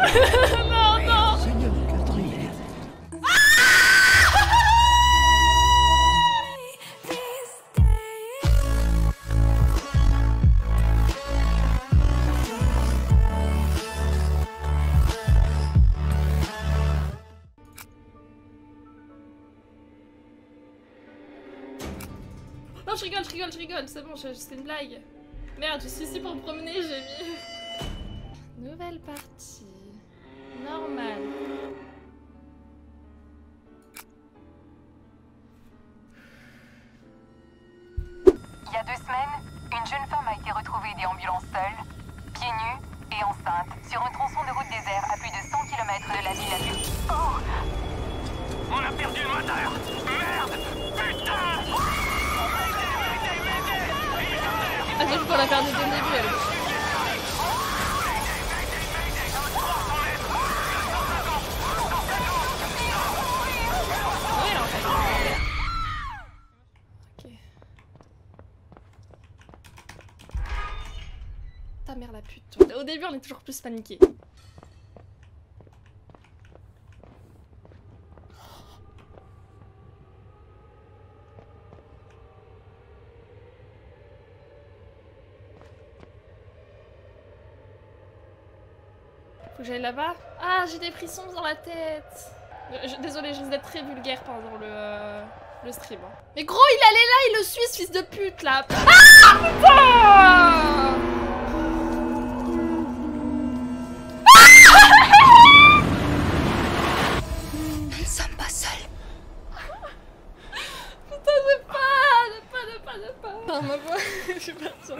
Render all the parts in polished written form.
Non, non. Seigneur Catherine. Non, je rigole, c'est bon, c'était une blague. Merde, je suis ici pour me promener, j'ai mis... Nouvelle partie. Normal. Il y a 2 semaines, une jeune femme a été retrouvée déambulant seule, pieds nus et enceinte, sur un tronçon de route désert à plus de 100 km de la ville la plus... Oh! On a perdu le moteur! Merde! Putain! Ah, j'ai vu qu'on l'a perdu dès le début, elle. Oui, en fait. Ok. Ta mère la pute, toi. Au début, on est toujours plus paniqué. Faut que j'aille là-bas. Ah, j'ai des frissons dans la tête. Désolée, je risque d'être très vulgaire pendant le stream. Hein. Mais gros, il allait là, il le suit, ce fils de pute, là. Ah, putain! Nous ne sommes pas seuls. Putain, j'ai pas. Non, ma voix, je suis pas sûre.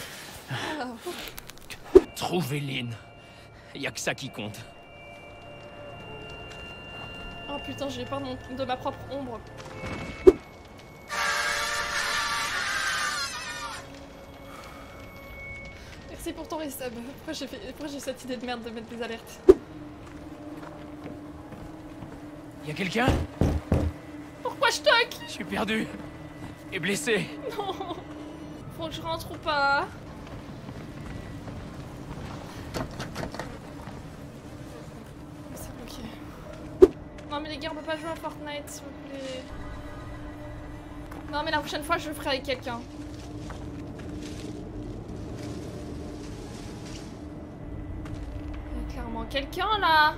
Trouvez Lynn. Y a que ça qui compte. Oh putain, j'ai peur de ma propre ombre. Merci pour ton resub. Pourquoi j'ai cette idée de merde de mettre des alertes? Y a quelqu'un? Pourquoi je toque? Je suis perdu. Et blessé. Non. Faut que je rentre ou pas? C'est bloqué. Non mais les gars, on peut pas jouer à Fortnite s'il vous plaît. Non mais la prochaine fois je le ferai avec quelqu'un. Il y a clairement quelqu'un là.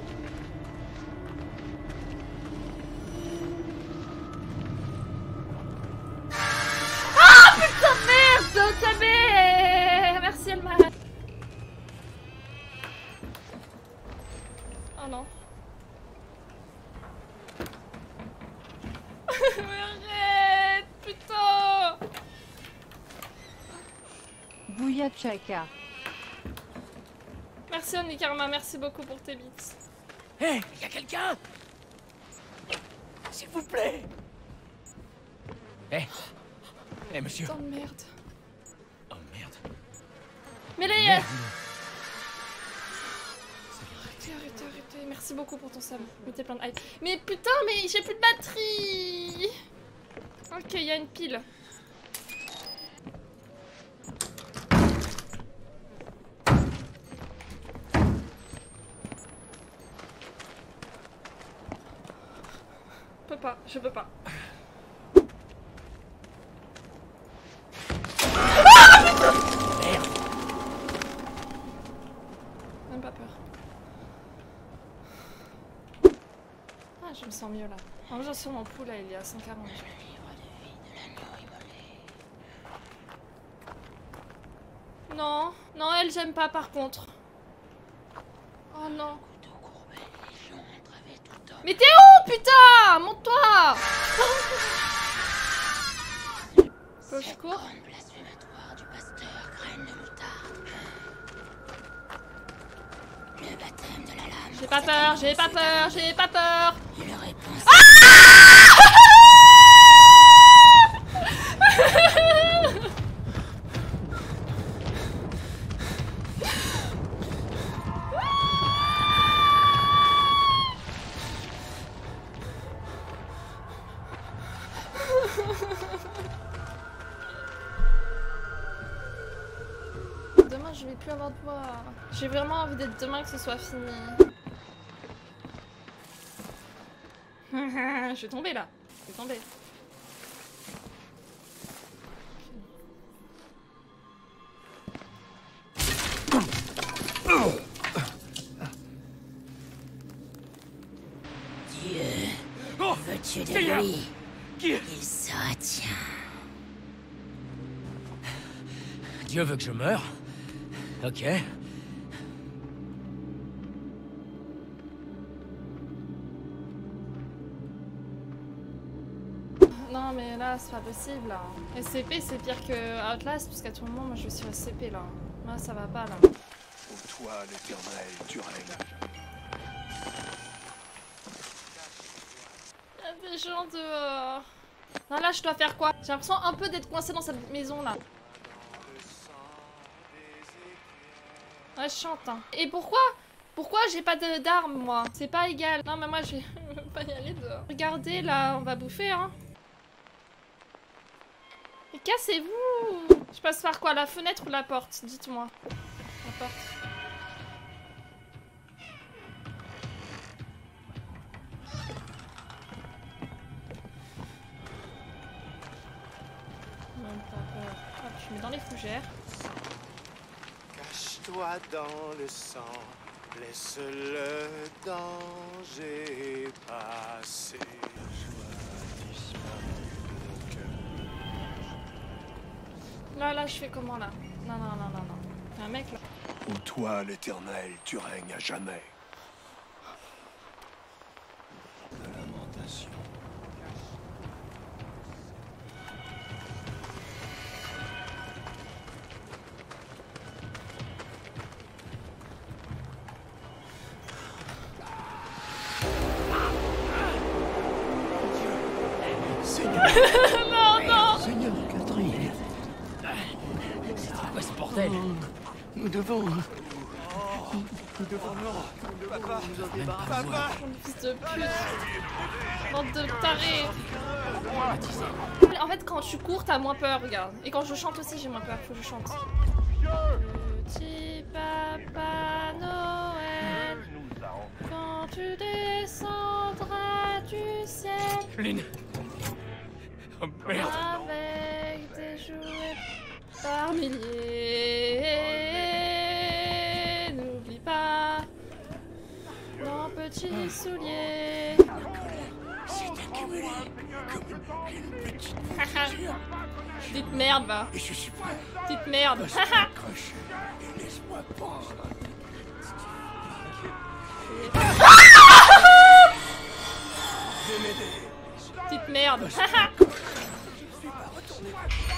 Ah putain merde, Tabé. Merci Elma. Oh non. Mais arrête, putain. Bouya Chaka. Merci Annie Karma, merci beaucoup pour tes bits. Hé, y a quelqu'un? S'il vous plaît. Hé, monsieur. Putain de merde. Oh merde. Mais les... Merde. Arrêtez. Merci beaucoup pour ton sub. Mettez plein de hype. Mais putain, mais j'ai plus de batterie. Ok, il y a une pile. Je peux pas. Merde. Même pas peur. Ah, je me sens mieux là. En plus, sur mon pouls là, il est à 140. Non, non, elle j'aime pas par contre. Oh non. Mais t'es où, putain? Monte-toi. Faut que je cours. J'ai pas peur, j'ai pas peur, j'ai pas peur. Demain non, je vais plus avoir de bois. J'ai vraiment envie d'être demain que ce soit fini. Je vais tomber là. Je vais tomber. Veux-tu de lui? Il se retient. Dieu veut que je meure? Ok. Non mais là c'est pas possible là. SCP c'est pire que Outlast parce qu'à tout moment moi je vais sur SCP là. Là ça va pas là. Ô toi l'Éternel, tu règnes. Il y a des gens dehors. Non là je dois faire quoi? J'ai l'impression un peu d'être coincée dans cette maison là. Ouais je chante hein. Et pourquoi j'ai pas d'armes moi? C'est pas égal. Non mais moi je vais pas y aller dehors. Regardez là, on va bouffer hein. Mais cassez-vous! Je passe par quoi? La fenêtre ou la porte? Dites-moi. La porte. Même pas peur. Hop, je mets dans les fougères. Cache-toi dans le sang, laisse le danger passer. Là, je fais comment là? Non. Il y a un mec là. Ô toi l'Éternel, tu règnes à jamais. La lamentation. Non! Seigneur Catherine. C'est quoi ce bordel? Nous devons. Mon fils de pute. Bande de tarés. En fait, quand tu cours, t'as moins peur, regarde. Et quand je chante aussi, j'ai moins peur. Faut que je chante. Petit Papa Noël, quand tu descendras du ciel. Lynn. Oh merde. Avec des jouets par milliers. N'oublie pas nos petits souliers. C'est accumulé comme une petite poussière. Petite merde, va. Et je suis prêt. Petite merde. Accroche et laisse-moi pendre. Je vais m'aider. Petite merde. Je suis pas retourné.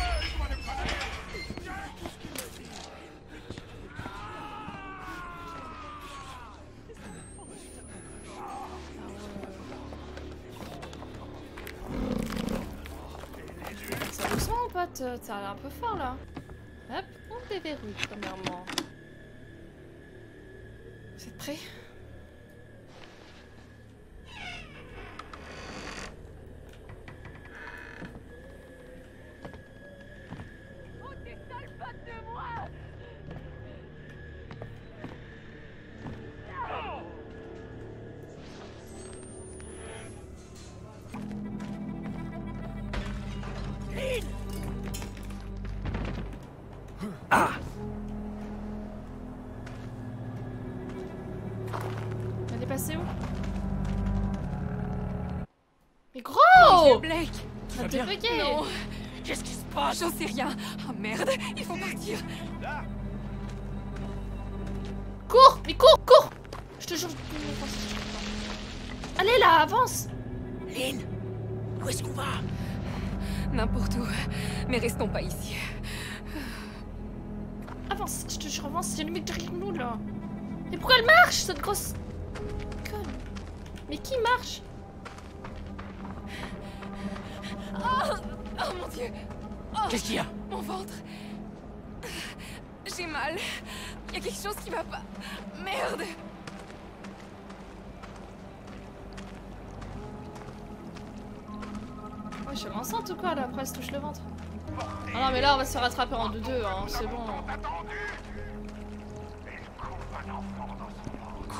Ça doucement, pote. Ça a l'air un peu fort là. Hop, on déverrouille premièrement. Vous êtes prêts? Ah! Elle est passée où? Mais gros! Blake! Ça te bugué! Non! Qu'est-ce qui se passe? J'en sais rien! Oh merde! Il faut partir! Cours! Mais cours! Cours! Je te jure. Allez là, avance! Lynn! Où est-ce qu'on va? N'importe où. Mais restons pas ici. Avance, je te jure, avance, j'ai le mec derrière nous là. Mais pourquoi elle marche, cette grosse conne? Mais qui marche? Oh, oh mon dieu! Oh, Qu'est-ce qu'il y a? mon ventre! J'ai mal. Il y a quelque chose qui va pas. Merde! Ouais, je suis enceinte ou quoi là? Après elle se touche le ventre. Ah non mais là on va se faire rattraper en 2-2, hein, c'est bon.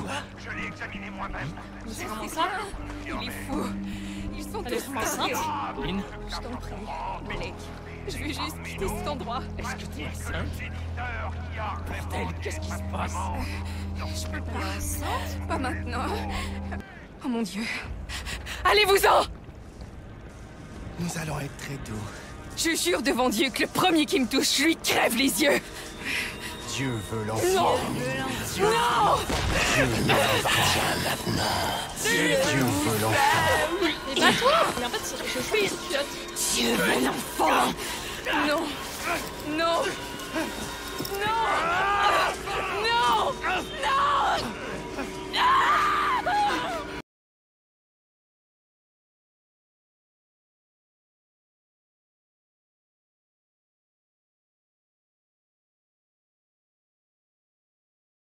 Je l'ai examiné moi-même. C'est vraiment ça? Il est fou. Ils sont Elle est tous enceinte? tarés. Lynn, Je t'en prie, Blake. Je vais juste quitter cet endroit. est-ce que t'es enceinte? Bordel, qu'est-ce qui se passe? Je peux pas. Pas maintenant. Oh mon Dieu. Allez-vous-en! Nous allons être très doux. Je jure devant Dieu que le premier qui me touche, je lui crève les yeux. Dieu veut l'enfant. Non! Non! Dieu lui appartient maintenant. Dieu veut l'enfant. Mais pas toi! Mais en fait, je suis idiote. Dieu veut l'enfant! Non! Non!